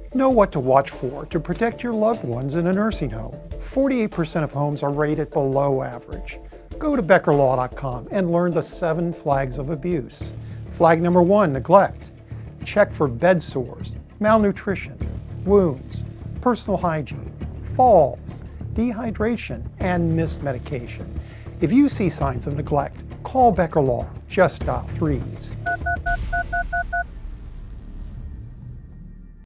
Know what to watch for to protect your loved ones in a nursing home. 48% of homes are rated below average. Go to BeckerLaw.com and learn the 7 flags of abuse. Flag number 1, neglect. Check for bed sores, malnutrition, wounds, personal hygiene, falls, dehydration, and missed medication. If you see signs of neglect, call Becker Law. Just dial 3s.